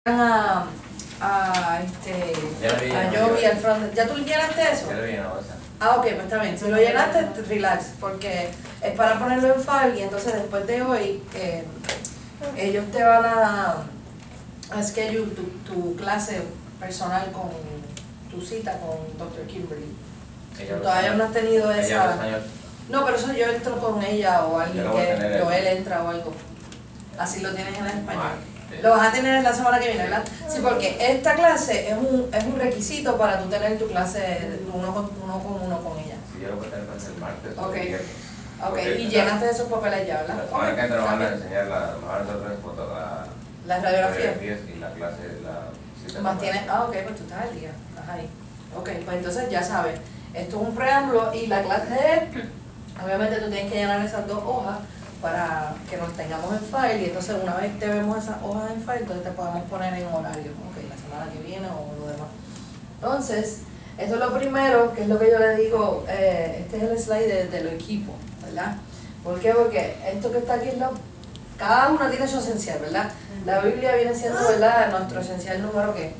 a Jovi al front. ¿Ya tú llenaste eso? Ya lo llené, o sea. Ah, ok, pues está bien. Si lo llenaste, relax, porque es para ponerlo en file y entonces después de hoy ellos te van a schedule tu clase personal con tu cita con Dr. Kimberly. Todavía no has tenido esa... No, pero eso yo entro con ella o alguien que Joel entra o algo. Así lo tienes en español. Lo vas a tener en la semana que viene, ¿verdad? Sí, porque esta clase es un requisito para tú tener tu clase uno con ella. Sí, yo lo voy a tener para el martes. Ok, y llenaste esos papeles ya, ¿verdad? La semana que entra nos van a enseñar las radiografías y la clase de la cita. Más tienes, ok, pues tú estás al día, estás ahí. Ok, pues entonces ya sabes, esto es un preámbulo y la clase es, obviamente tú tienes que llenar esas 2 hojas para que nos tengamos en file y entonces una vez te vemos esas hojas en file, entonces te podemos poner en horario, ok, la semana que viene o lo demás. Entonces, esto es lo primero, que es lo que yo le digo, este es el slide de los equipos, ¿verdad? ¿Por qué? Porque esto que está aquí, cada uno tiene su esencial, ¿verdad? La Biblia viene siendo, ¿verdad?, nuestro esencial número, ¿qué?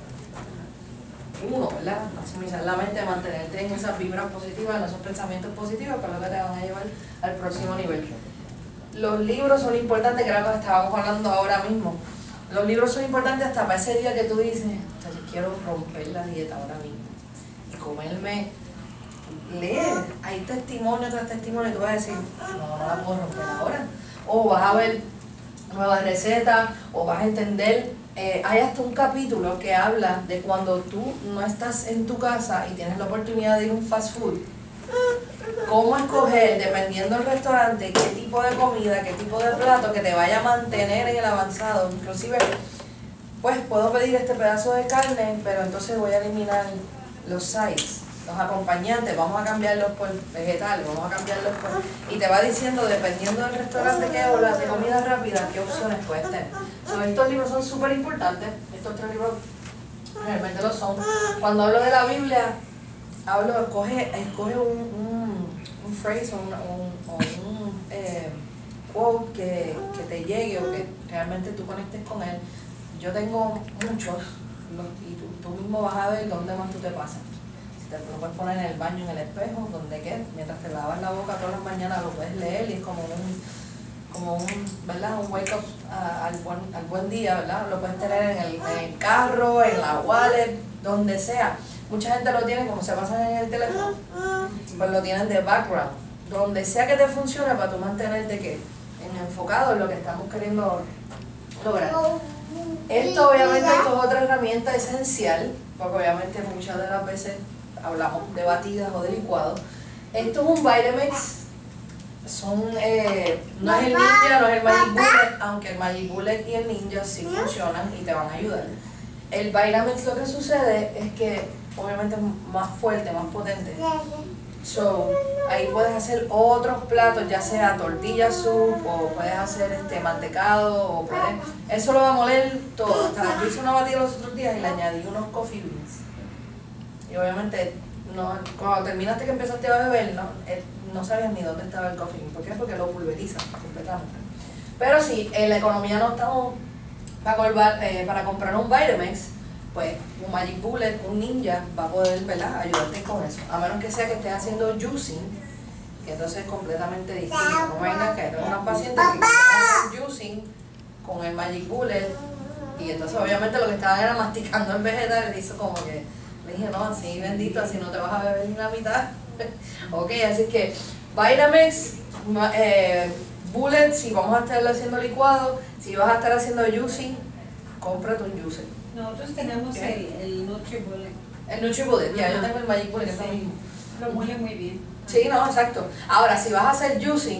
1, ¿verdad? Maximizar la mente, mantenerte en esas vibras positivas, en esos pensamientos positivos, que es lo que te van a llevar al próximo nivel. Los libros son importantes, que era lo que estábamos hablando ahora mismo. Los libros son importantes hasta para ese día que tú dices, yo quiero romper la dieta ahora mismo y comerme, leer, hay testimonio tras testimonio y tú vas a decir, no la puedo romper ahora. O vas a ver nuevas recetas, o vas a entender, hay hasta un capítulo que habla de cuando tú no estás en tu casa y tienes la oportunidad de ir a un fast food, cómo escoger, dependiendo del restaurante, qué tipo de comida, qué tipo de plato que te vaya a mantener en el avanzado. Inclusive, pues puedo pedir este pedazo de carne, pero entonces voy a eliminar los sides, los acompañantes, vamos a cambiarlos por vegetales, vamos a cambiarlos por... Y te va diciendo, dependiendo del restaurante que o las de comida rápida, qué opciones puedes tener. Estos libros son súper importantes, estos 3 libros realmente lo son. Cuando hablo de la Biblia, escoge un phrase o un quote que te llegue o que realmente tú conectes con él. Yo tengo muchos y tú mismo vas a ver dónde más tú te pasas. Si te lo puedes poner en el baño, en el espejo, donde qué, mientras te lavas la boca todas las mañanas lo puedes leer y es como un ¿verdad? Un wake up al buen día, ¿verdad? Lo puedes tener en el carro, en la wallet, donde sea. Mucha gente lo tiene, como se pasa en el teléfono, pues lo tienen de background. Donde sea que te funcione para tú mantenerte enfocado en lo que estamos queriendo lograr. Esto obviamente es otra herramienta esencial, porque obviamente muchas de las veces hablamos de batidas o de licuados. Esto es un Vitamix, no es el Ninja, no es el Magic Bullet, aunque el Magic Bullet y el Ninja sí funcionan y te van a ayudar. El Vitamix, lo que sucede es que obviamente es más fuerte, más potente. So, ahí puedes hacer otros platos, ya sea tortilla soup, o puedes hacer mantecado, o eso lo va a moler todo. Yo hice una batida los otros días y le añadí unos coffee beans. Y obviamente, cuando terminaste que empezaste a beber, no sabías ni dónde estaba el coffee bean. ¿Por qué? Porque lo pulverizan completamente. Pero si en la economía no estamos para comprar un Vitamix, pues un Magic Bullet, un Ninja va a poder, ¿verdad?, ayudarte con eso. A menos que sea que estés haciendo juicing, que entonces es completamente distinto. No vengas que tengo una paciente que hace juicing con el Magic Bullet y entonces obviamente lo que estaban era masticando el vegetal y hizo como que, le dije, no, así bendito, así no te vas a beber ni la mitad. Ok, así que Vitamix, Bullet, si vamos a estar haciendo licuado, si vas a estar haciendo juicing, cómprate un juicer. Nosotros tenemos el NutriBullet. El NutriBullet, ya, yo tengo el Magic Bullet, que es lo mismo. Lo muele muy bien. Sí, no, exacto. Ahora, si vas a hacer juicing,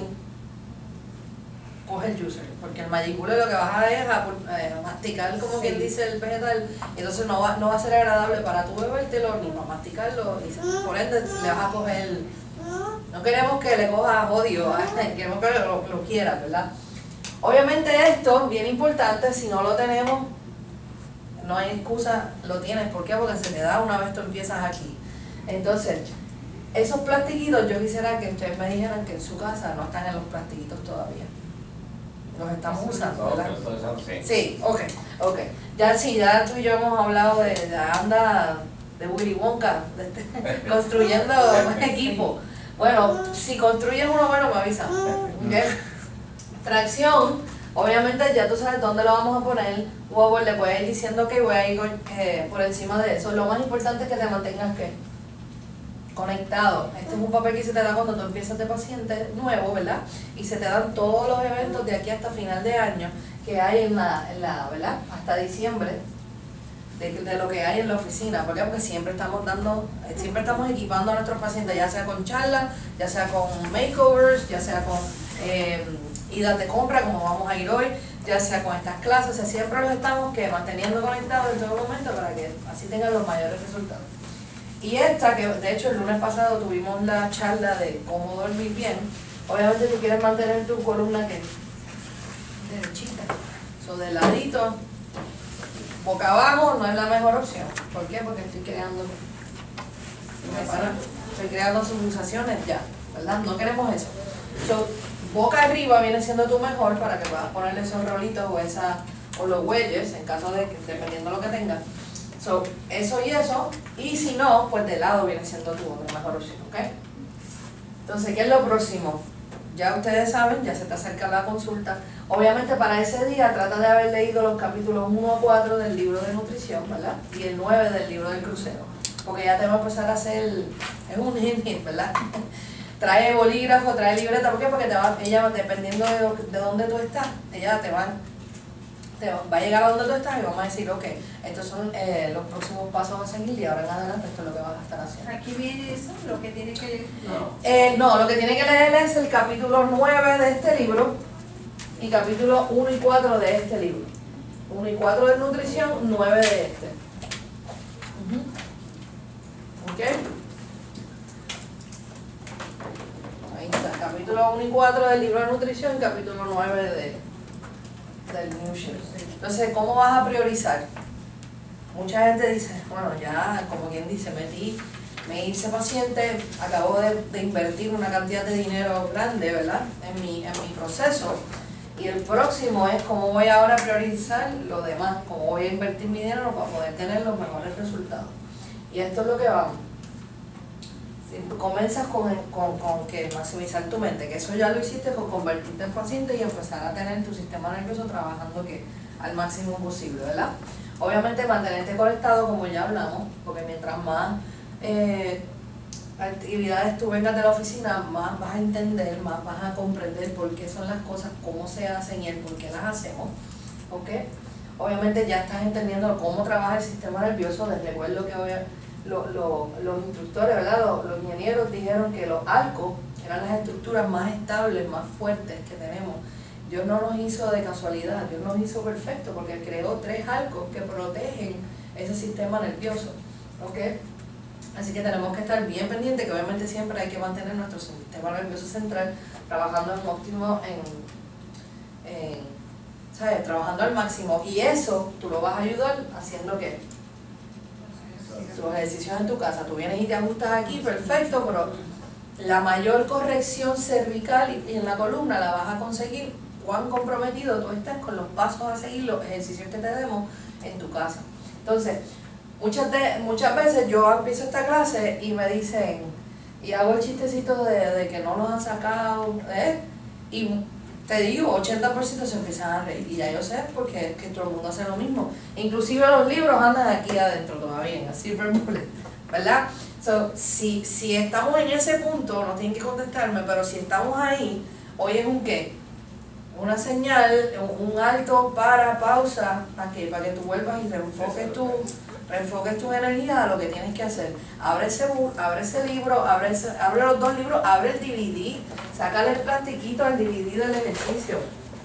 coge el juicer, porque el Magic Bullet lo que vas a es a masticar, como quien dice, el vegetal, y entonces no va a ser agradable para tu bebértelo ni para masticarlo, y por ende le vas a coger. No queremos que le cojas odio, queremos que lo quieras, ¿verdad? Obviamente esto, bien importante, si no lo tenemos, no hay excusa, lo tienes. ¿Por qué? Porque se te da una vez tú empiezas aquí. Entonces, esos plastiquitos, yo quisiera que ustedes me dijeran que en su casa no están en los plastiquitos todavía. Los estamos usando, No, ¿verdad? pero todo eso, sí. Sí, ok. Ya sí, ya tú y yo hemos hablado de anda de Willy Wonka, construyendo un equipo. Bueno, si construyes uno bueno me avisa. ¿Okay? Tracción, obviamente ya tú sabes dónde lo vamos a poner. Wobble, le puedes ir diciendo que voy a ir por encima de eso. Lo más importante es que te mantengas ¿qué? Conectado. Este es un papel que se te da cuando tú empiezas de paciente nuevo, ¿verdad? Y se te dan todos los eventos de aquí hasta final de año que hay en la ¿verdad? Hasta diciembre de lo que hay en la oficina. ¿Por qué? Porque siempre estamos equipando a nuestros pacientes, ya sea con charlas, ya sea con makeovers, ya sea con idas de compra, como vamos a ir hoy, ya sea con estas clases. O sea, siempre los estamos manteniendo conectados en todo momento para que así tengan los mayores resultados. Y esta, que de hecho el lunes pasado tuvimos la charla de cómo dormir bien, obviamente tú quieres mantener tu columna que derechita, de ladito, boca abajo no es la mejor opción. ¿Por qué? Porque estoy creando sensaciones ya, ¿verdad? No queremos eso. Boca arriba viene siendo tu mejor para que puedas ponerle esos rolitos o los wedges, en caso de que, dependiendo de lo que tengas. Eso y eso, y si no, pues de lado viene siendo tu otra mejor opción, ¿ok? Entonces, ¿qué es lo próximo? Ya ustedes saben, ya se te acerca la consulta. Obviamente para ese día trata de haber leído los capítulos 1 a 4 del libro de nutrición, ¿verdad? Y el 9 del libro del crucero, porque ya te va a empezar a hacer, es un hint, ¿verdad? Trae bolígrafo, trae libreta, ¿por qué? Porque ella, dependiendo de dónde tú estás, ella va a llegar a donde tú estás y vamos a decir, ok, estos son los próximos pasos a seguir y ahora en adelante esto es lo que vas a estar haciendo. Aquí viene eso, lo que tiene que leer. No, lo que tiene que leer es el capítulo 9 de este libro y capítulo 1 y 4 de este libro. 1 y 4 de nutrición, 9 de este. ¿Ok? Ahí está, capítulo 1 y 4 del libro de nutrición y capítulo 9 del Nutrition. Entonces, ¿cómo vas a priorizar? Mucha gente dice, bueno, ya, como quien dice, me hice paciente, acabo de invertir una cantidad de dinero grande, ¿verdad? En mi proceso. Y el próximo es cómo voy ahora a priorizar lo demás, cómo voy a invertir mi dinero para poder tener los mejores resultados. Y esto es lo que vamos. Si tú comienzas con que maximizar tu mente, que eso ya lo hiciste con convertirte en paciente y empezar a tener tu sistema nervioso trabajando al máximo posible, ¿verdad? Obviamente mantenerte conectado, como ya hablamos, porque mientras más actividades tú vengas de la oficina, más vas a entender, más vas a comprender por qué son las cosas, cómo se hacen y el por qué las hacemos, ¿ok? Obviamente ya estás entendiendo cómo trabaja el sistema nervioso. Les recuerdo que los instructores, ¿verdad? Los ingenieros dijeron que los arcos eran las estructuras más estables, más fuertes que tenemos. Dios no nos hizo de casualidad, Dios nos hizo perfecto porque creó 3 arcos que protegen ese sistema nervioso, ¿ok? Así que tenemos que estar bien pendientes, que obviamente siempre hay que mantener nuestro sistema nervioso central trabajando en óptimo, ¿sabes? Trabajando al máximo. Y eso tú lo vas a ayudar haciendo ¿qué? Tus ejercicios en tu casa. Tú vienes y te ajustas aquí, perfecto, pero la mayor corrección cervical y en la columna la vas a conseguir cuán comprometido tú estás con los pasos a seguir, los ejercicios que te demos en tu casa. Entonces, muchas veces yo empiezo esta clase y me dicen, y hago el chistecito de que no los han sacado, y te digo, 80% se empiezan a reír, y ya yo sé porque es que todo el mundo hace lo mismo. Inclusive los libros andan aquí adentro todavía, así Silver Bullet, ¿verdad? Si estamos en ese punto, no tienen que contestarme, pero si estamos ahí, hoy es un ¿qué? Una señal, un alto, pausa, ¿para qué? Para que tú vuelvas y reenfoques tu energía a lo que tienes que hacer. Abre ese libro, abre los 2 libros, abre el DVD, sácale el plastiquito al DVD del ejercicio.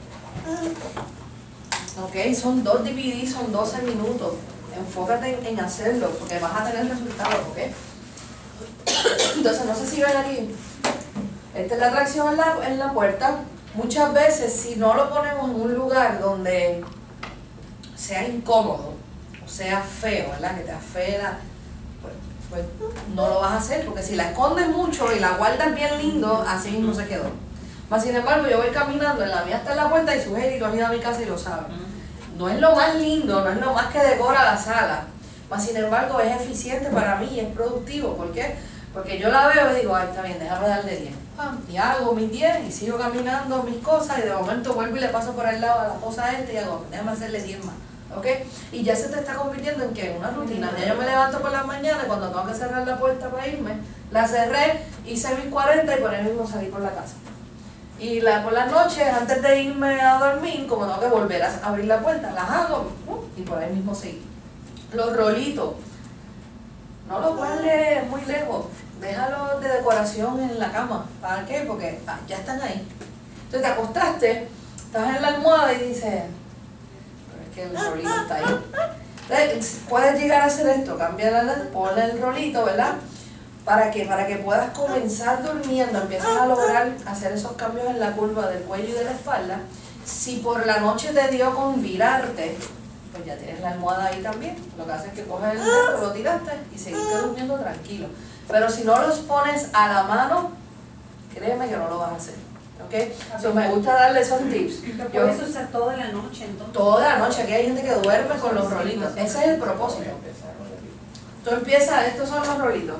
Ok, son 2 DVD, son 12 minutos. Enfócate en hacerlo, porque vas a tener resultados, ¿ok? Entonces, no sé si ven aquí. Esta es la tracción en la puerta. Muchas veces, si no lo ponemos en un lugar donde sea incómodo, o sea feo, ¿verdad? Que te afea, pues no lo vas a hacer, porque si la escondes mucho y la guardas bien lindo, así mismo se quedó. Mas sin embargo, yo voy caminando, en la mía está en la puerta y su Heidi ha ido a mi casa y lo sabe. No es lo más lindo, no es lo más que decora la sala, mas sin embargo es eficiente para mí y es productivo. ¿Por qué? Porque yo la veo y digo, ay, está bien, déjame darle 10. Y hago mis 10 y sigo caminando mis cosas y de momento vuelvo y le paso por el lado a la cosa esta y hago, déjame hacerle 10 más. ¿Ok? Y ya se te está convirtiendo en que una rutina. Ya yo me levanto por las mañanas cuando tengo que cerrar la puerta para irme, la cerré, hice mis 40 y por ahí mismo salí por la casa. Y por las noches, antes de irme a dormir, como tengo que volver a abrir la puerta, las hago y por ahí mismo seguí. Los rolitos, no los guardes muy lejos, déjalos de decoración en la cama. ¿Para qué? Porque ya están ahí. Entonces te acostaste, estás en la almohada y dices, pero es que el rolito está ahí. Entonces, puedes llegar a hacer esto, ponle el rolito, ¿verdad? ¿Para qué? Para que puedas comenzar durmiendo, empiezas a lograr hacer esos cambios en la curva del cuello y de la espalda. Si por la noche te dio con virarte, pues ya tienes la almohada ahí también. Lo que haces es que coges el dedo, lo tiraste y seguiste durmiendo tranquilo. Pero si no los pones a la mano, créeme que no lo vas a hacer. ¿Ok? So, me gusta darle esos tips. Lo puedes usar toda la noche entonces. Toda la noche, aquí hay gente que duerme con los rolitos. Ese es el propósito. Tú empiezas, estos son los rolitos.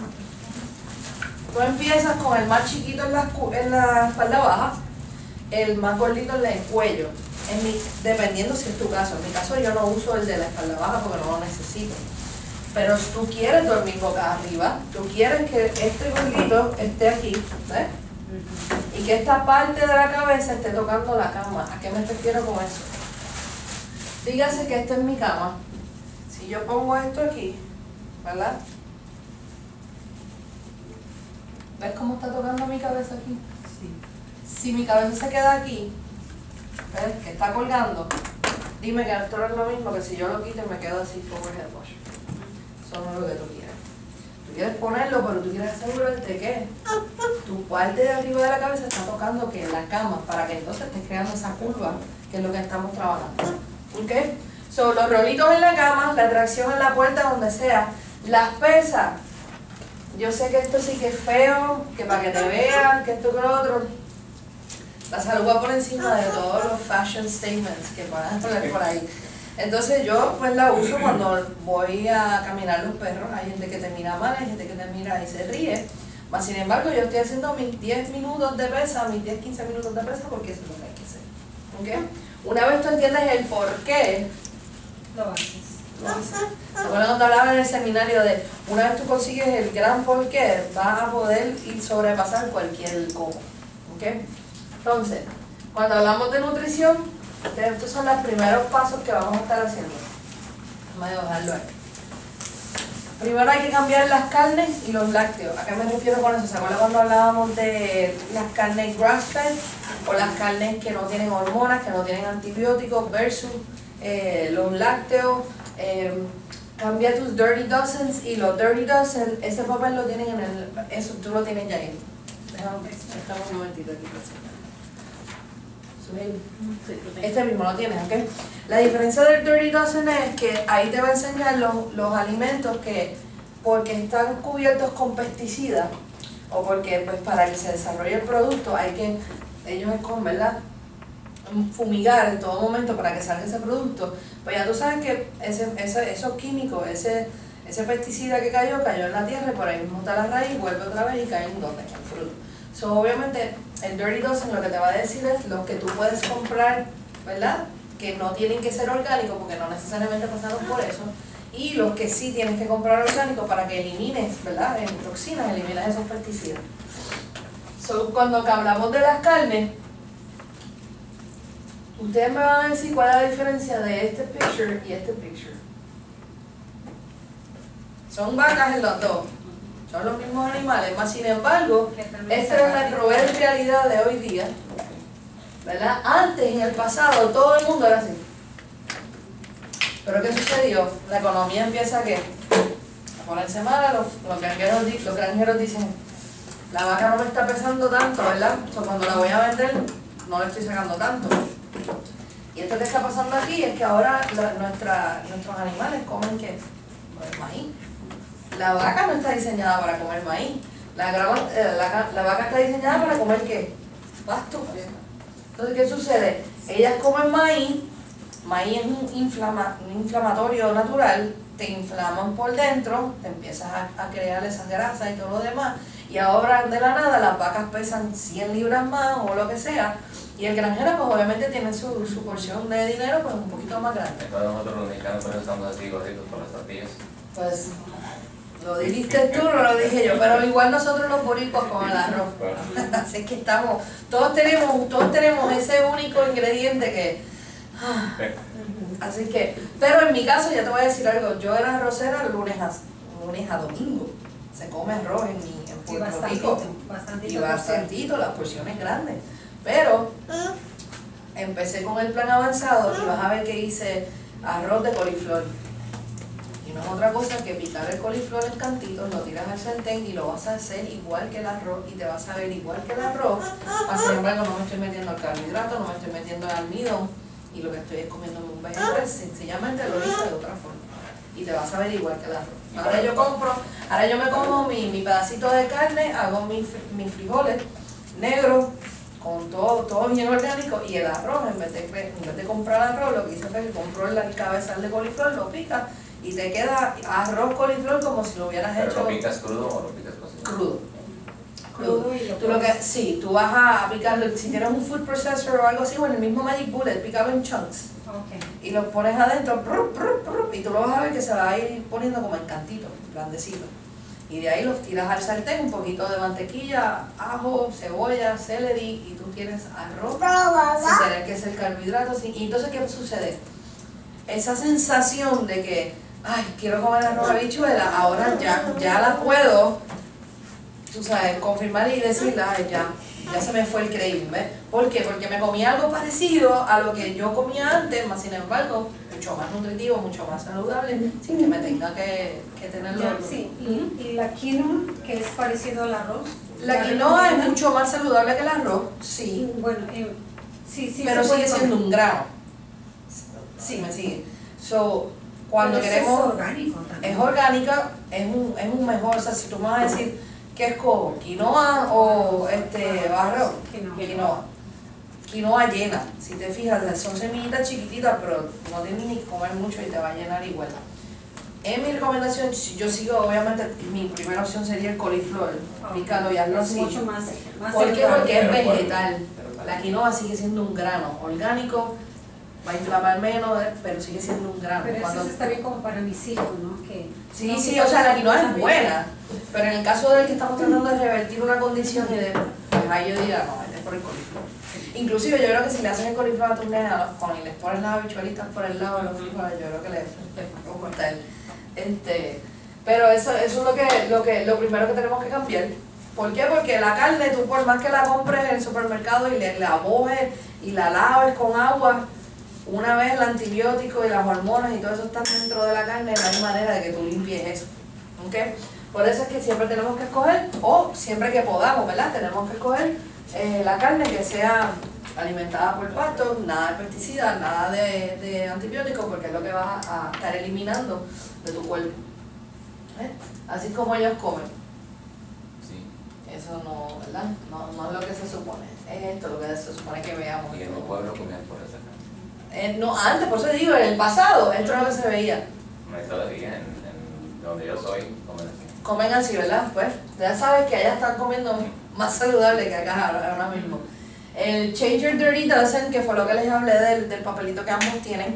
Tú empiezas con el más chiquito en la espalda baja, el más gordito en el cuello. Dependiendo si es tu caso. En mi caso yo no uso el de la espalda baja porque no lo necesito. Pero si tú quieres dormir boca arriba, tú quieres que este gordito esté aquí, ¿ves? Y que esta parte de la cabeza esté tocando la cama. ¿A qué me refiero con eso? Dígase que esta es mi cama. Si yo pongo esto aquí, ¿verdad? ¿Ves cómo está tocando mi cabeza aquí? Sí. Si mi cabeza se queda aquí, ¿ves? Que está colgando, dime que esto no es lo mismo que si yo lo quito y me quedo así overhead wash. Eso no es lo que tú quieres. Tú quieres ponerlo, pero tú quieres asegurarte que tu parte de arriba de la cabeza está tocando que la cama, para que entonces estés creando esa curva, que es lo que estamos trabajando. ¿Ok? So, los rolitos en la cama, la tracción en la puerta, donde sea, las pesas. Yo sé que esto sí que es feo, que para que te vean, que esto que lo otro. La salud va por encima de todos los fashion statements que puedan poner por ahí. Entonces yo pues la uso cuando voy a caminar los perros. Hay gente que te mira mal, hay gente que te mira y se ríe. Mas sin embargo yo estoy haciendo mis 10 minutos de pesa, mis 10-15 minutos de pesa porque eso es lo que hay que hacer. ¿Okay? Una vez tú entiendes el por qué, Lo haces. ¿Se acuerdan cuando hablaba en el seminario de una vez tú consigues el gran porqué, vas a poder ir sobrepasar cualquier cómo? ¿Okay? Entonces, cuando hablamos de nutrición, estos son los primeros pasos que vamos a estar haciendo. Vamos a dejarlo ahí. Primero hay que cambiar las carnes y los lácteos. ¿A qué me refiero con eso? ¿Se acuerdan cuando hablábamos de las carnes grass-fed o las carnes que no tienen hormonas, que no tienen antibióticos versus los lácteos? Cambia tus Dirty Dozens y los Dirty Dozens, ese papel lo tienen eso tú lo tienes ya ahí. Déjame, estamos un momentito aquí. Este mismo lo tienes, ¿ok? La diferencia del Dirty Dozen es que ahí te va a enseñar los alimentos que, porque están cubiertos con pesticidas o porque pues para que se desarrolle el producto hay que, ellos escogen, ¿verdad?, fumigar en todo momento para que salga ese producto. Pues ya tú sabes que esos químicos, ese pesticida que cayó en la tierra y por ahí mismo está la raíz, vuelve otra vez y cae en donde, en el fruto. So, obviamente el Dirty Dozen lo que te va a decir es los que tú puedes comprar, ¿verdad?, que no tienen que ser orgánicos porque no necesariamente pasaron por eso, y los que sí tienes que comprar orgánicos para que elimines, ¿verdad?, en toxinas, eliminas esos pesticidas. So, cuando hablamos de las carnes, ustedes me van a decir cuál es la diferencia de este picture y este picture. Son vacas en los dos, son los mismos animales, más sin embargo, esta es la cruel realidad de hoy día, ¿verdad? Antes, en el pasado, todo el mundo era así. Pero ¿qué sucedió? La economía empieza a ponerse mala, los granjeros dicen, la vaca no me está pesando tanto, ¿verdad? O sea, cuando la voy a vender, no le estoy sacando tanto. Y esto que está pasando aquí es que ahora nuestros animales comen ¿qué? Maíz. La vaca no está diseñada para comer maíz. La vaca está diseñada para comer ¿qué? pasto. Entonces, ¿qué sucede? Ellas comen maíz es un inflamatorio natural, te inflaman por dentro, te empiezas a crear esas grasas y todo lo demás, y ahora de la nada las vacas pesan 100 libras más o lo que sea, y el granjero pues obviamente tiene su porción de dinero pues un poquito más grande. Entonces nosotros los mexicanos por eso estamos así gorditos por las tortillas. Pues lo dijiste tú, no lo dije yo, pero igual nosotros los boricuas con el arroz. Así que estamos, todos tenemos ese único ingrediente que... Así que, pero en mi caso ya te voy a decir algo, yo era arrocera lunes a domingo. Se come arroz en Puerto Rico. Y bastantito, las porciones grandes. Pero empecé con el plan avanzado y vas a ver que hice arroz de coliflor. Y no es otra cosa que picar el coliflor en cantitos, lo tiras al sartén y lo vas a hacer igual que el arroz y te vas a ver igual que el arroz. Sin embargo, no me estoy metiendo al carbohidrato, no me estoy metiendo al almidón y lo que estoy es comiéndome un vegetal, sencillamente lo hice de otra forma. Y te vas a ver igual que el arroz. Ahora yo me como mi pedacito de carne, hago mis frijoles negros, con todo bien orgánico, y el arroz, en vez de comprar arroz, lo que hice fue que compró el cabezal de coliflor, lo picas y te queda arroz coliflor como si lo hubieras hecho. ¿Pero lo picas crudo o lo picas cocido? Crudo. Tú vas a picarlo, si tienes un food processor o algo así, o en el mismo Magic Bullet, pícalo en chunks. Y lo pones adentro, y tú lo vas a ver que se va a ir poniendo como en cantitos, grandecitos. Y de ahí los tiras al sartén, un poquito de mantequilla, ajo, cebolla, celery, y tú tienes arroz sin tener que ser carbohidratos. Y entonces, ¿qué sucede? Esa sensación de que, ay, quiero comer arroz de habichuela, ahora ya la puedo, tú sabes, confirmar y decirle, ay, ya se me fue el craving, ¿ves? ¿Por qué? Porque me comí algo parecido a lo que yo comía antes, más sin embargo, mucho más nutritivo, mucho más saludable, sin que me tenga que tenerlo. Sí, y la quinoa, que es parecido al arroz. La quinoa es mucho más saludable que el arroz, sí. Bueno, sí. Pero sigue siendo un grano. Sí, me sigue. So, cuando pero queremos... es orgánico también. Es orgánica, es un mejor, o sea, si tú me vas a decir, ¿qué escojo? ¿Quinoa o arroz? Quinoa llena, si te fijas, son semillitas chiquititas, pero no tienes ni que comer mucho y te va a llenar igual. En mi recomendación, yo sigo, obviamente, mi primera opción sería el coliflor, pícalo y hazlo Es así. mucho más ¿Por qué? Porque es Pero vegetal. La quinoa sigue siendo un grano orgánico, va a inflamar menos, pero sigue siendo un grano. Pero eso está bien como para mis hijos, ¿no? Sí, o sea, la quinoa es buena, pero en el caso del que estamos tratando de revertir una condición y de, pues ahí yo diría, no, es por el coliflor. Inclusive yo creo que si le hacen el coliflor a tus nenas, cuando les pones las habichuelitas por el lado de los frijoles, yo creo que les va a cortar. Pero eso es lo primero que tenemos que cambiar. ¿Por qué? Porque la carne, tú por más que la compres en el supermercado y la mojes y la laves con agua, una vez el antibiótico y las hormonas y todo eso están dentro de la carne, no hay manera de que tú limpies eso. ¿Okay? Por eso es que siempre tenemos que escoger, o siempre que podamos, ¿verdad? Tenemos que escoger la carne que sea alimentada por pasto, nada de pesticidas, nada de antibióticos, porque es lo que vas a estar eliminando de tu cuerpo. Así como ellos comen. Sí. Eso no, ¿verdad? No es lo que se supone. Es esto lo que se supone que veamos. Y en mi pueblo comían por esa carne. No, antes, por eso digo, en el pasado, esto es lo que se veía. No, todavía en donde yo soy, comen así. Comen así, ¿verdad? Pues ya sabes que allá están comiendo más saludable que acá ahora mismo. El Change Your Dirty Dozen, que fue lo que les hablé del papelito que ambos tienen,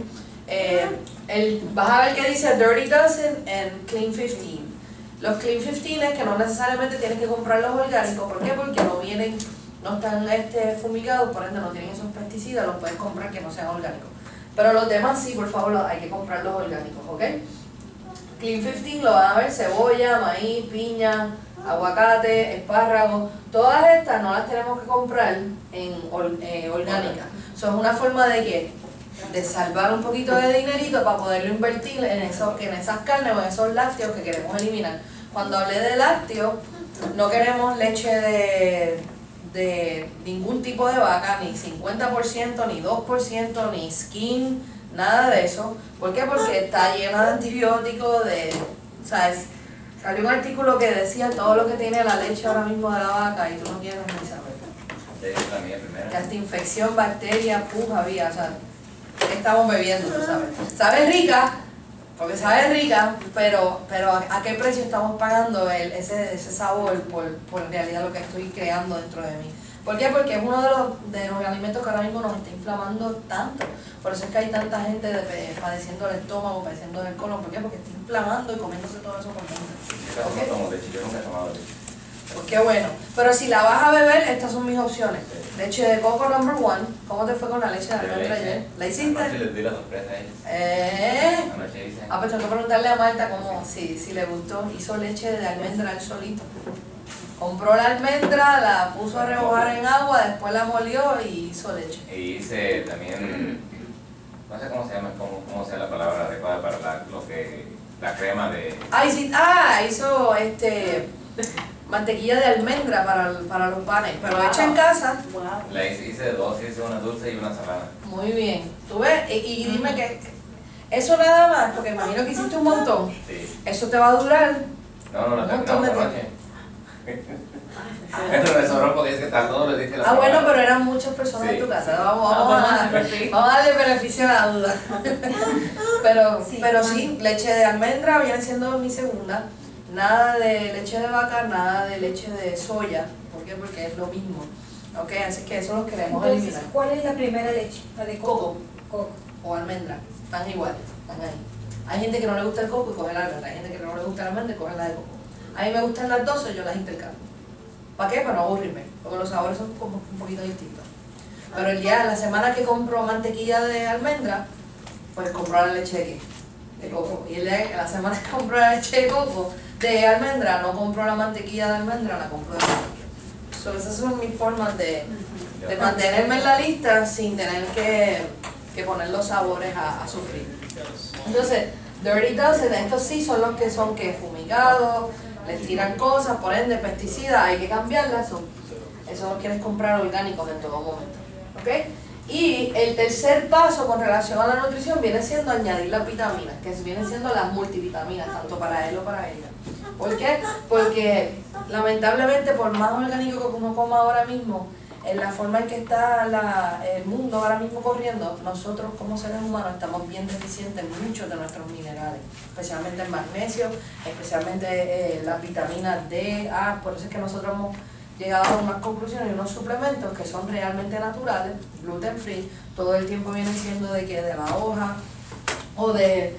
vas a ver que dice Dirty Dozen and Clean 15. Los Clean 15 es que no necesariamente tienes que comprar los orgánicos. ¿Por qué? Porque no están fumigados, por ende no tienen esos pesticidas, los puedes comprar que no sean orgánicos. Pero los demás sí, por favor, hay que comprar los orgánicos, ¿ok? Clean 15 lo van a ver: cebolla, maíz, piña, aguacate, espárragos. Todas estas no las tenemos que comprar en orgánicas. Eso es una forma de salvar un poquito de dinerito para poderlo invertir en esas carnes o en esos lácteos que queremos eliminar. Cuando hablé de lácteos, no queremos leche de ningún tipo de vaca, ni 50%, ni 2%, ni skim, nada de eso. ¿Por qué? Porque está llena de antibióticos, ¿sabes? Salió un artículo que decía todo lo que tiene la leche ahora mismo de la vaca y tú no quieres ni saber. la mía primero. Que hasta infección, bacterias, pus había, o sea, ¿qué estamos bebiendo, tú sabes? Sabe rica, porque sabe rica, pero ¿a qué precio estamos pagando ese sabor por en realidad lo que estoy creando dentro de mí? ¿Por qué? Porque es uno de los alimentos que ahora mismo nos está inflamando tanto. Por eso es que hay tanta gente padeciendo el estómago, padeciendo el colon. ¿Por qué? Porque está inflamando y comiéndose todo eso por dentro. Yo tomo leche, yo nunca he tomado leche. Pues qué bueno. Pero si la vas a beber, estas son mis opciones. Leche de coco number 1. ¿Cómo te fue con la leche de almendra ayer? ¿La hiciste? Anoche les di la sorpresa a ellos. Anoche hice. Pues tengo que preguntarle a Marta cómo, si le gustó. Hizo leche de almendra él solito. Compró la almendra, la puso a remojar en agua, después la molió y hizo leche. Y hice también, no sé cómo se llama, cómo sea la palabra adecuada para la crema de... Hizo mantequilla de almendra para los panes, pero hecha en casa. Wow. La hice dos, hice una dulce y una salada. Muy bien. ¿Tú ves? Y dime que eso nada más, porque imagino que hiciste un montón. Sí. Eso te va a durar No, la un montón terminamos de por noche. Eso me sobró porque es que está todo, le dije la bueno, palabra. pero eran muchas personas en tu casa. Vamos a sí. darle beneficio a la duda. Pero sí, leche de almendra viene siendo mi segunda. Nada de leche de vaca, nada de leche de soya. ¿Por qué? Porque es lo mismo. ¿Ok? Así que eso lo queremos Entonces, eliminar. ¿cuál es la primera leche? La de coco. Coco. O almendra. Están iguales. Están ahí. Hay gente que no le gusta el coco y coge la almendra. Hay gente que no le gusta la almendra y coge la de coco. A mí me gustan las dos, yo las intercambio. ¿Para qué? Para no aburrirme, porque los sabores son como un poquito distintos. Pero la semana que compro mantequilla de almendra, pues compro la leche de coco. Y la semana que compro la leche de coco de almendra, no compro la mantequilla de almendra, la compro de coco. Esas son mis formas de mantenerme en la lista sin tener que poner los sabores a sufrir. Entonces, Dirty Dozen, estos sí son los que son fumigados, les tiran cosas, por ende pesticidas, hay que cambiarlas, eso lo quieres comprar orgánicos en todo momento, ¿ok? Y el tercer paso con relación a la nutrición viene siendo añadir las vitaminas, que vienen siendo las multivitaminas, tanto para él o para ella. ¿Por qué? Porque lamentablemente por más orgánico que uno coma ahora mismo, en la forma en que está el mundo ahora mismo corriendo, nosotros como seres humanos estamos bien deficientes en muchos de nuestros minerales, especialmente el magnesio, especialmente las vitaminas D, A, por eso es que nosotros hemos llegado a unas conclusiones y unos suplementos que son realmente naturales, gluten free, todo el tiempo vienen siendo de la hoja o de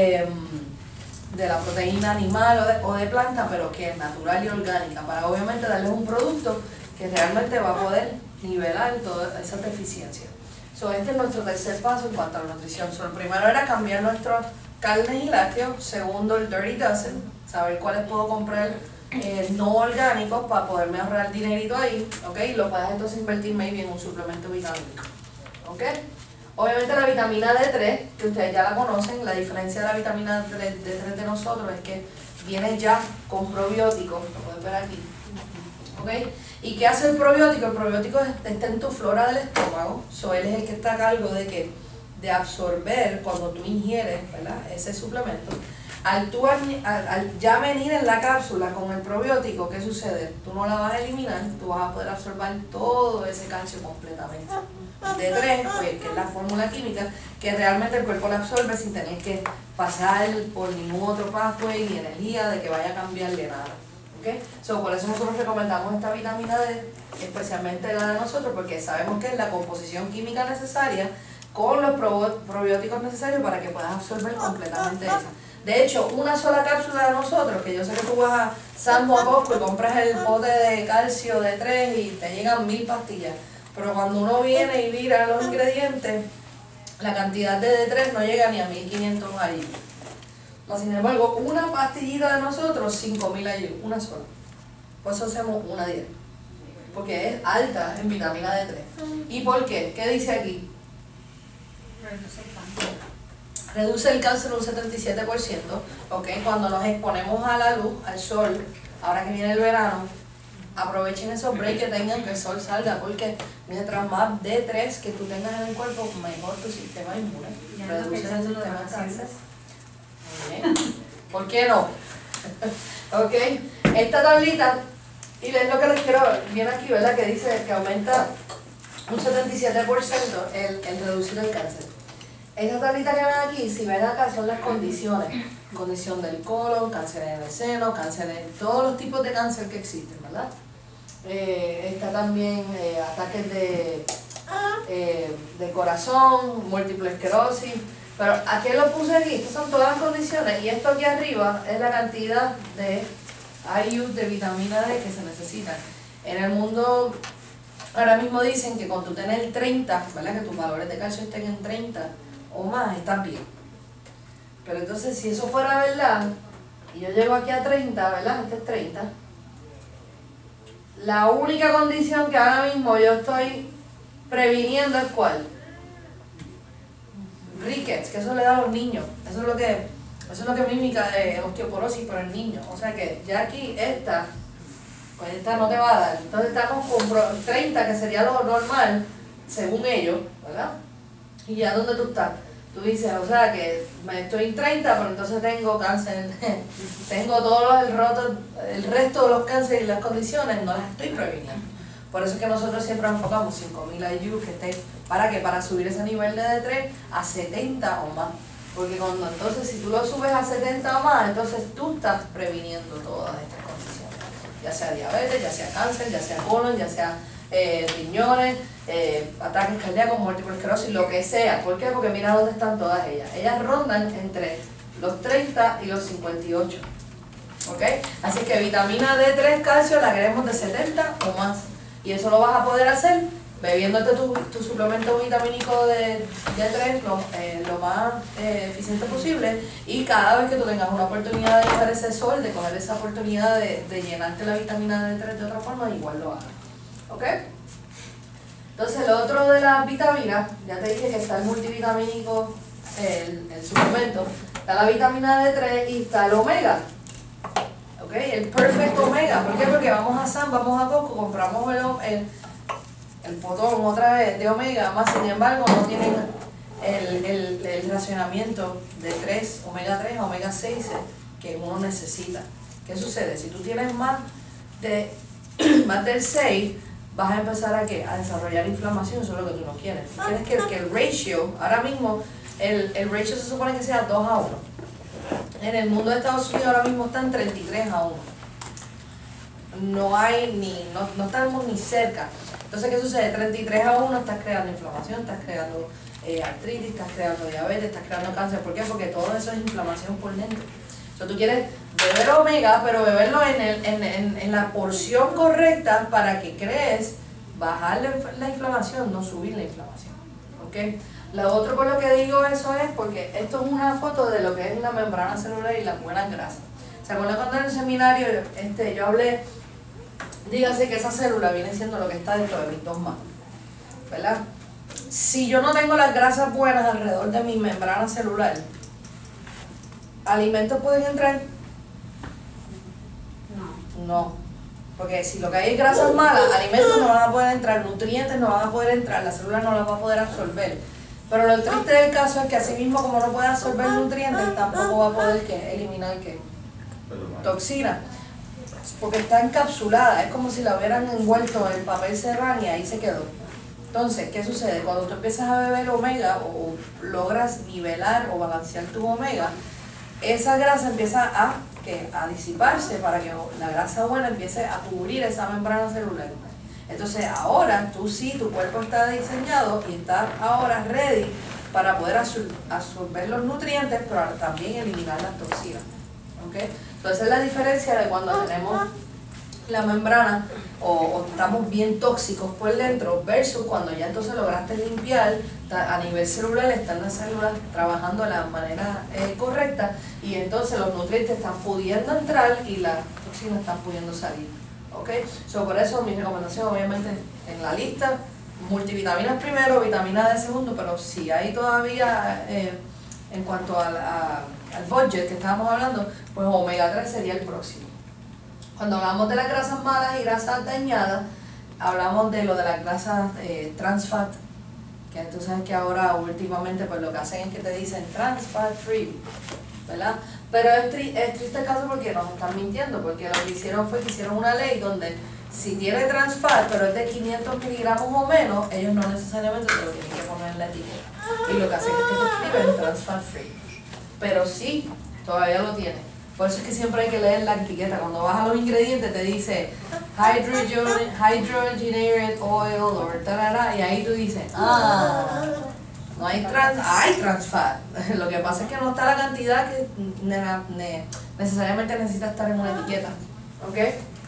la proteína animal o de planta, pero que es natural y orgánica, para obviamente darles un producto que realmente va a poder nivelar todas esas deficiencias. Este es nuestro tercer paso en cuanto a la nutrición. El primero era cambiar nuestras carnes y lácteos. Segundo, el Dirty Dozen, saber cuáles puedo comprar no orgánicos para poderme ahorrar dinerito ahí, ¿ok? Y lo puedes entonces invertir maybe en un suplemento vitamínico, ¿ok? Obviamente la vitamina D3, que ustedes ya la conocen, la diferencia de la vitamina D3 de nosotros es que viene ya con probióticos, lo pueden ver aquí, ¿ok? ¿Y qué hace el probiótico? El probiótico está en tu flora del estómago, él es el que está a cargo de absorber cuando tú ingieres, ¿verdad?, ese suplemento. Al ya venir en la cápsula con el probiótico, ¿qué sucede? Tú no la vas a eliminar, tú vas a poder absorber todo ese calcio completamente. D3, pues, que es la fórmula química, que realmente el cuerpo la absorbe sin tener que pasar por ningún otro pathway ni energía de que vaya a cambiarle nada. ¿Okay? Por eso nosotros recomendamos esta vitamina D, especialmente la de nosotros, porque sabemos que es la composición química necesaria con los probióticos necesarios para que puedas absorber completamente esa. De hecho, una sola cápsula de nosotros, que yo sé que tú vas a Sam's o Costco y compras el bote de calcio de 3 y te llegan 1000 pastillas, pero cuando uno viene y mira los ingredientes, la cantidad de D3 no llega ni a 1500 allí. Sin embargo, una pastillita de nosotros, 5000 allí, una sola. Por eso hacemos una dieta, porque es alta en vitamina D3. ¿Y por qué? ¿Qué dice aquí? Reduce el cáncer un 77%, ¿ok? Cuando nos exponemos a la luz, al sol, ahora que viene el verano, aprovechen esos breaks que tengan, que el sol salga, porque mientras más D3 que tú tengas en el cuerpo, mejor tu sistema inmune. Reduce el sistema de cáncer. Muy bien. ¿Por qué no? ¿Ok? Esta tablita Y es lo que les quiero, viene aquí, ¿verdad? Que dice que aumenta un 77% el reducir el cáncer. Esa tablita que ven aquí, si ven acá, son las condiciones. Condición del colon, cáncer en el seno, cáncer en todos los tipos de cáncer que existen, ¿verdad? Está también ataques de corazón, múltiple esclerosis. Pero ¿a qué lo puse aquí? Estas son todas las condiciones. Y esto aquí arriba es la cantidad de IU de vitamina D que se necesitan. En el mundo, ahora mismo dicen que cuando tú tenés 30, ¿verdad? Que tus valores de calcio estén en 30 o más, están bien. Pero entonces, si eso fuera verdad, y yo llego aquí a 30, ¿verdad? Este es 30. La única condición que ahora mismo yo estoy previniendo es ¿cuál? Rickets, que eso le da a los niños. Eso es lo que mimica osteoporosis por el niño. O sea que ya aquí pues esta no te va a dar. Entonces estamos con 30, que sería lo normal, según ellos, ¿verdad? Y ya donde tú estás. Tú dices, o sea que estoy en 30, pero entonces tengo cáncer, tengo todos el resto de los cánceres y las condiciones, no las estoy previniendo. Por eso es que nosotros siempre enfocamos 5.000 IU que estén, ¿para qué? Para subir ese nivel de D3 a 70 o más. Porque entonces si tú lo subes a 70 o más, entonces tú estás previniendo todas estas condiciones. Ya sea diabetes, ya sea cáncer, ya sea colon, ya sea riñones, ataques cardíacos, múltiple esclerosis, lo que sea. ¿Por qué? Porque mira dónde están todas ellas. Ellas rondan entre los 30 y los 58. ¿Ok? Así que vitamina D3 calcio la queremos de 70 o más. Y eso lo vas a poder hacer bebiéndote tu suplemento vitamínico de D3 lo más eficiente posible, y cada vez que tú tengas una oportunidad de coger ese sol, de coger esa oportunidad de llenarte la vitamina D3 de otra forma, igual lo hagas. ¿Ok? Entonces lo otro de las vitaminas, ya te dije que está el multivitamínico, el suplemento, está la vitamina D3 y está el omega. ¿Ok? El Perfect Omega. ¿Por qué? Porque vamos a Sam, vamos a Costco, compramos el potón otra vez de omega, más sin embargo no tienen el racionamiento de omega 3 a omega 6 que uno necesita. ¿Qué sucede? Si tú tienes más del 6, vas a empezar a desarrollar inflamación. Eso es lo que tú no quieres. Tú quieres que el ratio, ahora mismo el ratio se supone que sea 2 a 1. En el mundo de Estados Unidos ahora mismo están 33 a 1. No estamos ni cerca. Entonces, ¿qué sucede? 33 a 1 estás creando inflamación, estás creando artritis, estás creando diabetes, estás creando cáncer. ¿Por qué? Porque todo eso es inflamación por dentro. Entonces, tú quieres beber omega, pero beberlo en la porción correcta para que crees bajar la inflamación, no subir la inflamación. ¿Ok? Lo otro por lo que digo eso es porque esto es una foto de lo que es la membrana celular y las buenas grasas. ¿Se acuerdan cuando en el seminario yo hablé? Dígase que esa célula viene siendo lo que está dentro de mis dos manos, ¿verdad? Si yo no tengo las grasas buenas alrededor de mi membrana celular, ¿alimentos pueden entrar? No. Porque si lo que hay es grasas malas, alimentos no van a poder entrar, nutrientes no van a poder entrar, la célula no las va a poder absorber. Pero lo triste del caso es que así mismo como no puede absorber nutrientes, tampoco va a poder eliminar toxinas. Porque está encapsulada, es como si la hubieran envuelto en papel serrán y ahí se quedó. Entonces, ¿qué sucede? Cuando tú empiezas a beber omega o logras nivelar o balancear tu omega, esa grasa empieza a disiparse para que la grasa buena empiece a cubrir esa membrana celular. Entonces ahora tu cuerpo está diseñado y está ahora ready para poder absorber los nutrientes, pero también eliminar las toxinas. ¿Okay? Entonces esa es la diferencia de cuando tenemos la membrana o estamos bien tóxicos por dentro versus cuando ya entonces lograste limpiar a nivel celular, están las células trabajando de la manera correcta, y entonces los nutrientes están pudiendo entrar y las toxinas están pudiendo salir. ¿Okay? Por eso mi recomendación, obviamente, en la lista, multivitaminas primero, vitamina D segundo, pero si hay todavía, en cuanto al budget que estábamos hablando, pues omega 3 sería el próximo. Cuando hablamos de las grasas malas y grasas dañadas, hablamos de lo de las grasas trans fat, que tú sabes que ahora últimamente pues lo que hacen es que te dicen trans fat free, ¿verdad? Pero es triste el caso porque nos están mintiendo, porque lo que hicieron fue que hicieron una ley donde si tiene trans fat, pero es de 500 miligramos o menos, ellos no necesariamente te lo tienen que poner en la etiqueta. Y lo que hacen es que te escriben trans fat free. Pero sí, todavía lo tiene. Por eso es que siempre hay que leer la etiqueta. Cuando vas a los ingredientes te dice hydrogenated oil o tarara, y ahí tú dices, no hay trans fat. Lo que pasa es que no está la cantidad que necesariamente necesita estar en una etiqueta. ¿Ok?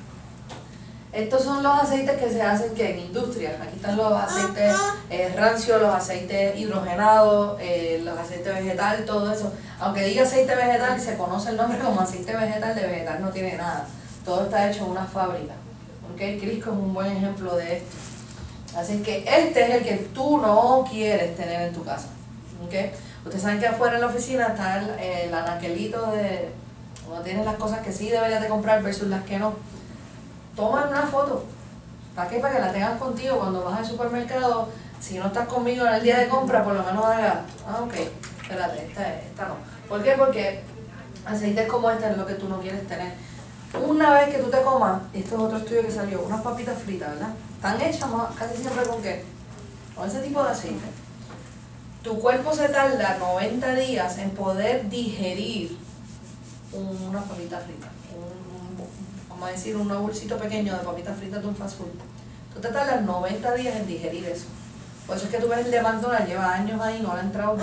Estos son los aceites que se hacen en industria. Aquí están los aceites rancios, los aceites hidrogenados, los aceites vegetal, todo eso. Aunque diga aceite vegetal, se conoce el nombre como aceite vegetal, de vegetal no tiene nada. Todo está hecho en una fábrica. ¿Okay? Crisco es un buen ejemplo de esto. Así que este es el que tú no quieres tener en tu casa. ¿Okay? Ustedes saben que afuera en la oficina está el anaquelito de cuando tienes las cosas que sí deberías de comprar versus las que no. Toma una foto. ¿Para qué? Para que la tengas contigo cuando vas al supermercado. Si no estás conmigo en el día de compra, por lo menos haga, ok, espérate, esta no. ¿Por qué? Porque aceites como este es lo que tú no quieres tener. Una vez que tú te comas, esto es otro estudio que salió, unas papitas fritas, ¿verdad? Están hechas casi siempre con qué? Con ese tipo de aceite. Tu cuerpo se tarda 90 días en poder digerir unas papitas fritas. Vamos a decir, un bolsito pequeño de papitas fritas de un fast food. Tú te tardas 90 días en digerir eso. Por eso es que tú ves el de McDonald's, lleva años ahí, no le han entrado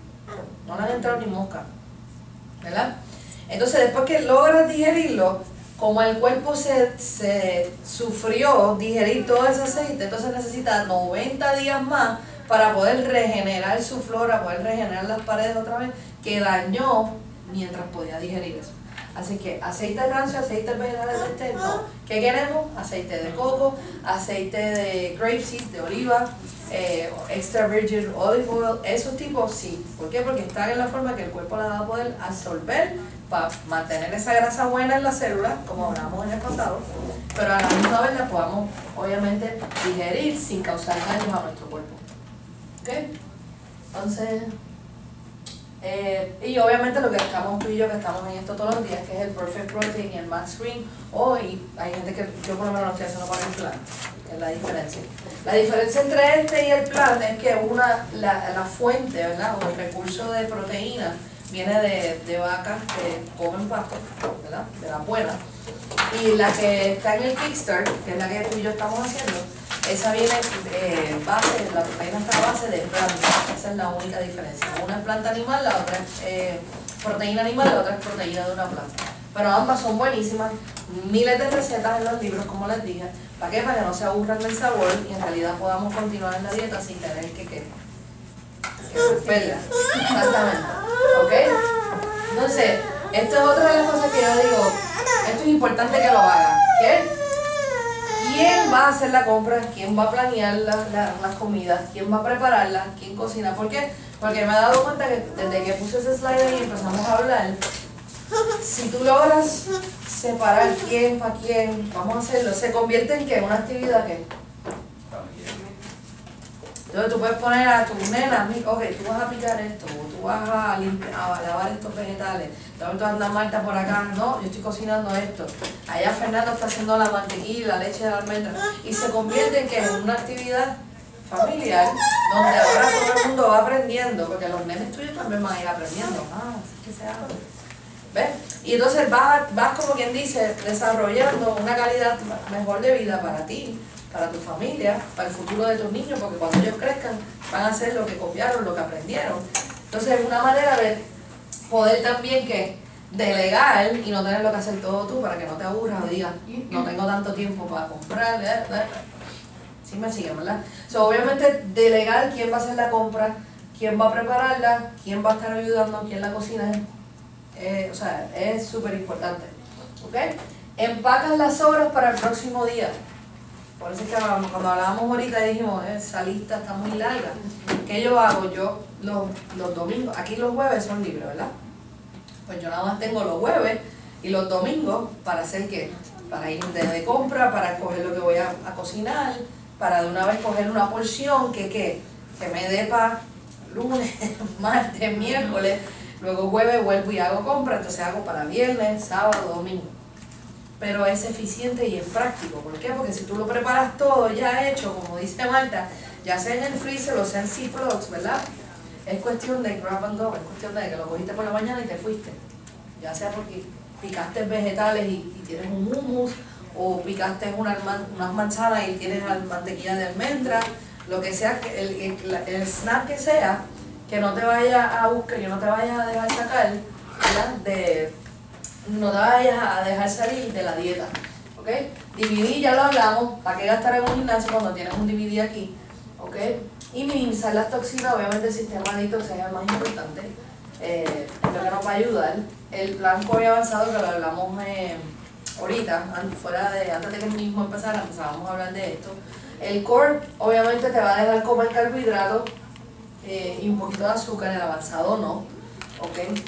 ni mosca. ¿Verdad? Entonces, después que logras digerirlo, como el cuerpo se sufrió digerir todo ese aceite, entonces necesita 90 días más para poder regenerar su flora, poder regenerar las paredes otra vez, que dañó mientras podía digerir eso. Así que aceite rancio, aceite vegetal no. ¿Qué queremos? Aceite de coco, aceite de grapeseed, de oliva, extra virgin olive oil, esos tipos sí. ¿Por qué? Porque están en la forma que el cuerpo la va a poder absorber para mantener esa grasa buena en las células, como hablamos en el pasado, pero a la misma vez la podamos obviamente digerir sin causar daños a nuestro cuerpo. ¿Ok? Entonces... y obviamente lo que estamos tú y yo que estamos en esto todos los días, que es el Perfect Protein y el Max Green, hoy hay gente que yo por lo menos lo estoy haciendo con el plan, es la diferencia. La diferencia entre este y el plan es que la fuente, ¿verdad? O el recurso de proteína viene de vacas que comen pasto, ¿verdad? De la buena. Y la que está en el Kickstart, que es la que tú y yo estamos haciendo, esa viene base, la proteína está a base de planta. Esa es la única diferencia. Una es planta animal, la otra es proteína animal, la otra es proteína de una planta. Pero ambas son buenísimas, miles de recetas en los libros, como les dije. ¿Para qué? Para que no se aburran del sabor y en realidad podamos continuar en la dieta sin tener que romperla. Exactamente. ¿Ok? Entonces, esto es otra de las cosas que yo digo, esto es importante que lo hagan. ¿Qué? ¿Quién va a hacer la compra? ¿Quién va a planear las comidas? ¿Quién va a prepararlas? ¿Quién cocina? ¿Por qué? Porque me he dado cuenta que desde que puse ese slide ahí y empezamos a hablar, si tú logras separar quién para quién, vamos a hacerlo, se convierte en ¿qué? Una actividad que... Entonces tú puedes poner a tu nena, ok, tú vas a picar esto, tú vas a lavar estos vegetales, tú anda Marta por acá, no, yo estoy cocinando esto, allá Fernando está haciendo la mantequilla, la leche de almendra, y se convierte en que es una actividad familiar, donde ahora todo el mundo va aprendiendo, porque los nenes tuyos también van a ir aprendiendo, así que se hace. ¿Ves? Y entonces vas como quien dice, desarrollando una calidad mejor de vida para ti, para tu familia, para el futuro de tus niños, porque cuando ellos crezcan van a hacer lo que copiaron, lo que aprendieron. Entonces es una manera de poder también que delegar y no tenerlo que hacer todo tú para que no te aburras o digas, no tengo tanto tiempo para comprar. ¿Sí me siguen, verdad? Obviamente delegar quién va a hacer la compra, quién va a prepararla, quién va a estar ayudando, quién la cocina, es súper importante. ¿Ok? Empacas las sobras para el próximo día. Por eso es que cuando hablábamos ahorita dijimos, esa lista está muy larga. ¿Qué yo hago? Yo los domingos, aquí los jueves son libres, ¿verdad? Pues yo nada más tengo los jueves y los domingos para hacer ¿qué? Para ir de compra, para escoger lo que voy a cocinar, para de una vez coger una porción que me dé para lunes, martes, miércoles, luego jueves vuelvo y hago compra, entonces hago para viernes, sábado, domingo. Pero es eficiente y es práctico. ¿Por qué? Porque si tú lo preparas todo ya hecho, como dice Marta, ya sea en el freezer o sea en Ziplocs, ¿verdad? Es cuestión de grab and go, es cuestión de que lo cogiste por la mañana y te fuiste. Ya sea porque picaste vegetales y tienes un hummus, o picaste unas manzanas y tienes mantequilla de almendra, lo que sea, el snack que sea, que no te vaya a buscar, que no te vayas a dejar sacar, ¿verdad? No te vayas a dejar salir de la dieta, ¿ok? DVD ya lo hablamos, ¿para qué gastar en un gimnasio cuando tienes un DVD aquí? ¿Ok? Y minimizar las toxinas, obviamente el sistema de detox es el más importante, es lo que nos va a ayudar. El plan COVID avanzado, que lo hablamos ahorita, antes de que mismo empezábamos a hablar de esto. El core obviamente te va a dejar comer carbohidratos y un poquito de azúcar, el avanzado no, ¿ok?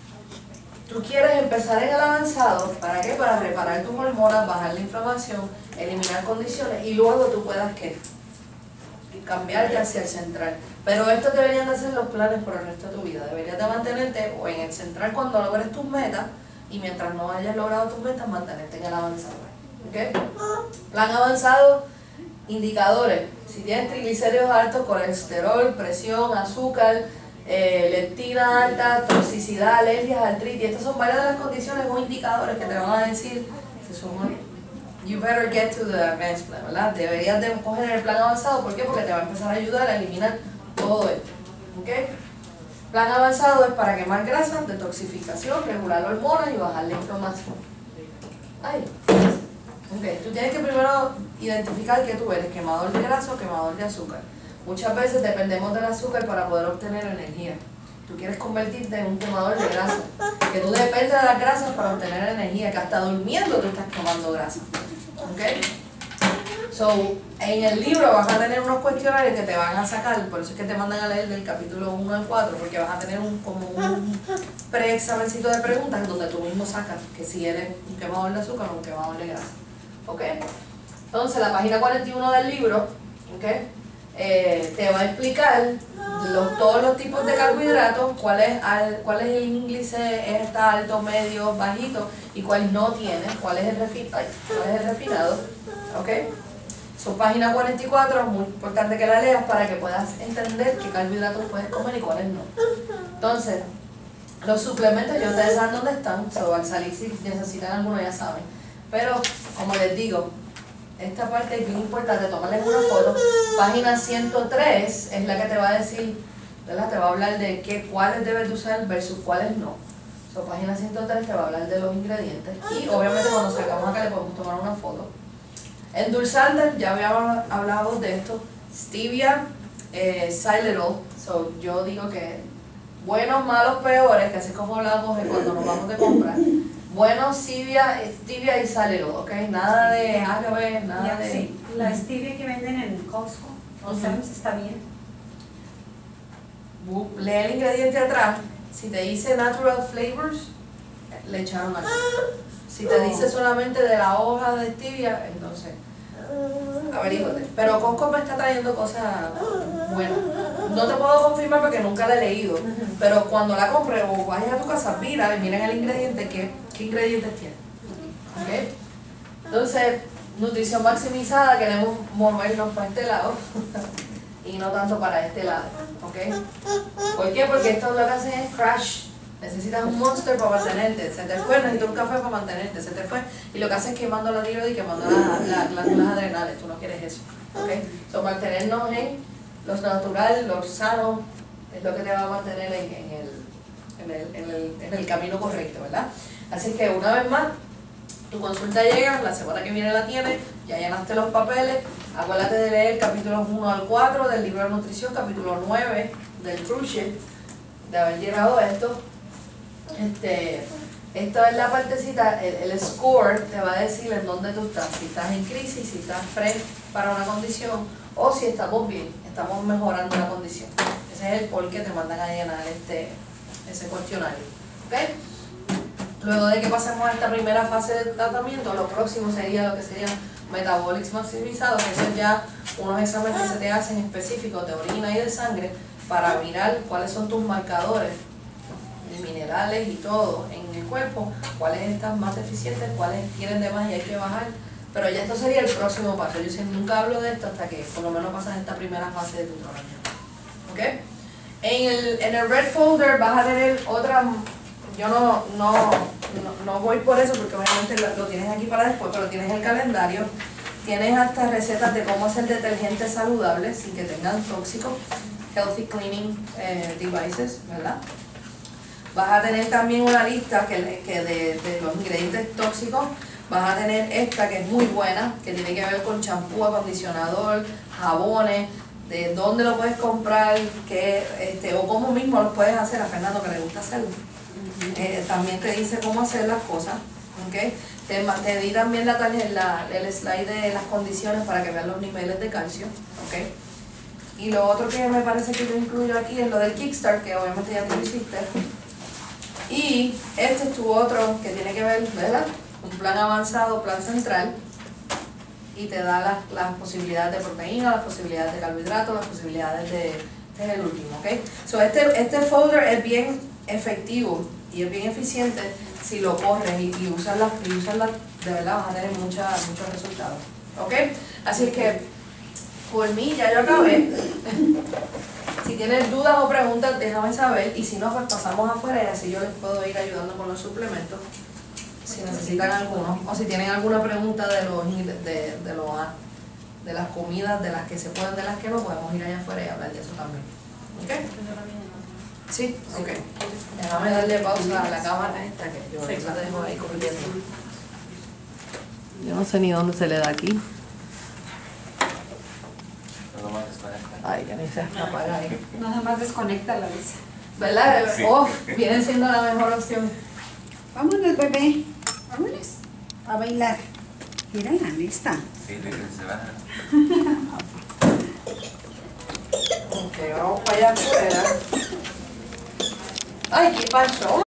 Tú quieres empezar en el avanzado, ¿para qué? Para reparar tus hormonas, bajar la inflamación, eliminar condiciones y luego tú puedas, ¿qué? Cambiarte hacia el central. Pero esto deberían de ser los planes por el resto de tu vida. Deberías de mantenerte o en el central cuando logres tus metas y mientras no hayas logrado tus metas, mantenerte en el avanzado. ¿Ok? Plan avanzado, indicadores. Si tienes triglicéridos altos, colesterol, presión, azúcar, leptina alta, toxicidad, alergias, artritis. Estas son varias de las condiciones o indicadores que te van a decir si son you better get to the advanced plan, ¿verdad? Deberías de coger el plan avanzado, ¿por qué? Porque te va a empezar a ayudar a eliminar todo esto, ¿ok? Plan avanzado es para quemar grasas, detoxificación, regular hormonas y bajar la inflamación. Ay, ok, tú tienes que primero identificar que tú eres quemador de grasa o quemador de azúcar. Muchas veces dependemos del azúcar para poder obtener energía. Tú quieres convertirte en un quemador de grasa, que tú dependes de las grasas para obtener energía, que hasta durmiendo tú estás quemando grasa. ¿Ok? So, en el libro vas a tener unos cuestionarios que te van a sacar, por eso es que te mandan a leer del capítulo 1 al 4, porque vas a tener como un preexamencito de preguntas donde tú mismo sacas que si eres un quemador de azúcar o un quemador de grasa. ¿Ok? Entonces, la página 41 del libro, ¿ok? Te va a explicar todos los tipos de carbohidratos, cuál es el índice, está alto, medio, bajito y cuál no tiene, cuál es el refinado, ¿ok? Su página 44 es muy importante que la leas para que puedas entender qué carbohidratos puedes comer y cuáles no. Entonces, los suplementos ya ustedes saben dónde están, al salir si necesitan alguno ya saben, pero como les digo, esta parte es bien importante, tomarles una foto. Página 103 es la que te va a decir, ¿verdad? Te va a hablar de cuáles debes de usar versus cuáles no. Página 103 te va a hablar de los ingredientes y obviamente cuando salgamos acá le podemos tomar una foto. Endulzantes, ya habíamos hablado de esto, stevia, xylitol, yo digo que buenos, malos, peores, que así es como hablamos cuando nos vamos de comprar. Bueno, stevia y xylitol, ¿ok? Nada de agave, nada de... Sí, la stevia que venden en Costco, o Sam's, está bien. Lee el ingrediente atrás, si te dice natural flavors, le echaron algo. Si te dice solamente de la hoja de stevia, entonces averígate. Pero Costco me está trayendo cosas buenas. No te puedo confirmar porque nunca la he leído, pero cuando la compre o vayas a tu casa, mira y miren el ingrediente, qué ingredientes tiene. ¿Okay? Entonces, nutrición maximizada, queremos movernos para este lado y no tanto para este lado. ¿Okay? ¿Por qué? Porque esto lo que hacen es crash. Necesitas un Monster para mantenerte, se te fue, necesitas un café para mantenerte, se te fue, y lo que haces es quemando la tiroides y quemando las glándulas adrenales, tú no quieres eso, ¿ok? So, mantenernos en lo natural, lo sano, es lo que te va a mantener en el camino correcto, ¿verdad? Así que una vez más, tu consulta llega, la semana que viene la tienes, ya llenaste los papeles, acuérdate de leer capítulos 1 al 4 del libro de nutrición, capítulo 9 del cruise ship, de haber llegado a esto. Esto es la partecita, el score te va a decir en dónde tú estás, si estás en crisis, si estás para una condición o si estamos bien, estamos mejorando la condición. Ese es el por qué te mandan a llenar ese cuestionario. ¿Okay? Luego de que pasemos a esta primera fase de tratamiento, lo próximo sería lo que sería metabolics maximizados, que son ya unos exámenes que se te hacen específicos de orina y de sangre para mirar cuáles son tus marcadores minerales y todo en el cuerpo, cuáles están más deficientes, cuáles tienen de más y hay que bajar. Pero ya esto sería el próximo paso. Yo nunca hablo de esto hasta que por lo menos pasas esta primera fase de tu tratamiento. ¿Ok? En el red folder vas a tener otra. Yo no voy por eso porque obviamente lo tienes aquí para después, pero tienes el calendario. Tienes hasta recetas de cómo hacer detergentes saludables sin que tengan tóxicos, healthy cleaning devices, ¿verdad? Vas a tener también una lista que de los ingredientes tóxicos. Vas a tener esta que es muy buena, que tiene que ver con champú, acondicionador, jabones, de dónde lo puedes comprar, o cómo mismo lo puedes hacer. A Fernando que le gusta hacerlo. También te dice cómo hacer las cosas. ¿Okay? Te di también el slide de las condiciones para que veas los niveles de calcio. ¿Okay? Y lo otro que me parece que yo incluyo aquí es lo del Kickstart, que obviamente ya tú lo hiciste. Y este es tu otro que tiene que ver, ¿verdad? Un plan avanzado, plan central, y te da las posibilidades de proteína, las posibilidades de carbohidratos, las posibilidades de... Este es el último, ¿ok? So este folder es bien efectivo y es bien eficiente si lo corres y usas las, de verdad vas a tener muchos resultados, ¿ok? Así es que, por mí ya yo acabé. Si tienes dudas o preguntas, déjame saber, y si no, pues pasamos afuera y así yo les puedo ir ayudando con los suplementos. Si necesitan alguno, o si tienen alguna pregunta de las comidas, de las que se pueden, de las que no, podemos ir allá afuera y hablar de eso también. ¿Ok? Sí, ok. Déjame darle pausa a la cámara esta que yo la dejo ahí corriendo. Yo no sé ni dónde se le da aquí. Ay, ya ni se apaga ahí. Nada más desconecta la vez. ¿Verdad? Sí. Oh, viene siendo la mejor opción. Vámonos, bebé. Vámonos a bailar. Mira la lista. Sí, se baja. Ok, vamos para allá afuera. Ay, ¿qué pasó?